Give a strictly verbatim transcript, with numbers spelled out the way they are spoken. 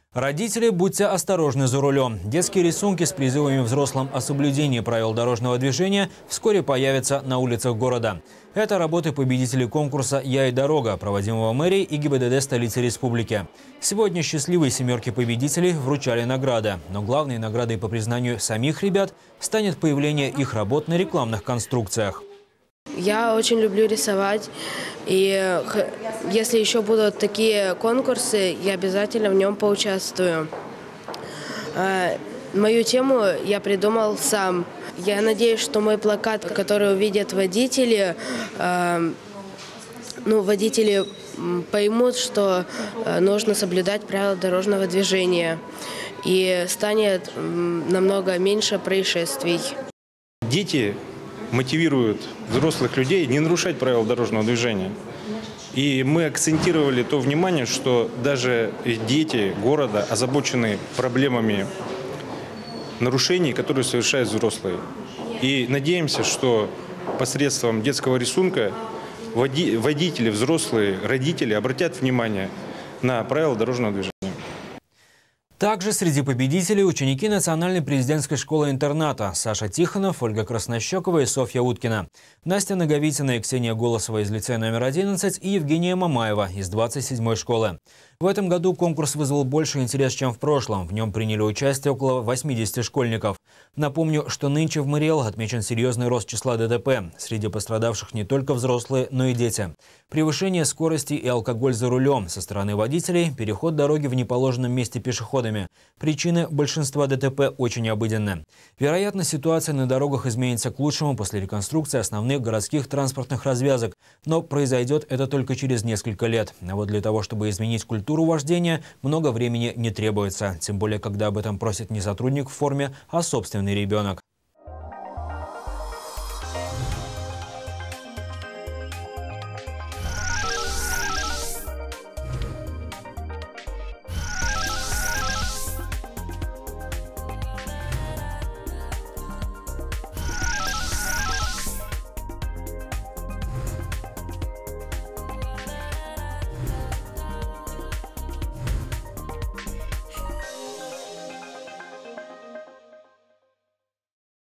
Родители, будьте осторожны за рулем. Детские рисунки с призывами взрослым о соблюдении правил дорожного движения вскоре появятся на улицах города. Это работы победителей конкурса «Я и дорога», проводимого мэрией и ГИБДД столицы республики. Сегодня счастливые семерки победителей вручали награды. Но главной наградой, по признанию самих ребят, станет появление их работ на рекламных конструкциях. Я очень люблю рисовать, и если еще будут такие конкурсы, я обязательно в нем поучаствую. Мою тему я придумал сам. Я надеюсь, что мой плакат, который увидят водители, ну, водители поймут, что нужно соблюдать правила дорожного движения, и станет намного меньше происшествий. Дети мотивируют взрослых людей не нарушать правила дорожного движения. И мы акцентировали то внимание, что даже дети города озабочены проблемами нарушений, которые совершают взрослые. И надеемся, что посредством детского рисунка водители, взрослые, родители обратят внимание на правила дорожного движения. Также среди победителей ученики Национальной президентской школы-интерната Саша Тихонов, Ольга Краснощекова и Софья Уткина, Настя Наговитина и Ксения Голосова из лицея номер одиннадцать и Евгения Мамаева из двадцать седьмой школы. В этом году конкурс вызвал больше интерес, чем в прошлом. В нем приняли участие около восьмидесяти школьников. Напомню, что нынче в МРИЭЛ отмечен серьезный рост числа ДТП. Среди пострадавших не только взрослые, но и дети. Превышение скорости и алкоголь за рулем со стороны водителей, переход дороги в неположенном месте пешеходами. Причины большинства ДТП очень обыденны. Вероятно, ситуация на дорогах изменится к лучшему после реконструкции основных городских транспортных развязок. Но произойдет это только через несколько лет. А вот для того, чтобы изменить культуру вождения, много времени не требуется. Тем более, когда об этом просит не сотрудник в форме, а собственный ребенок.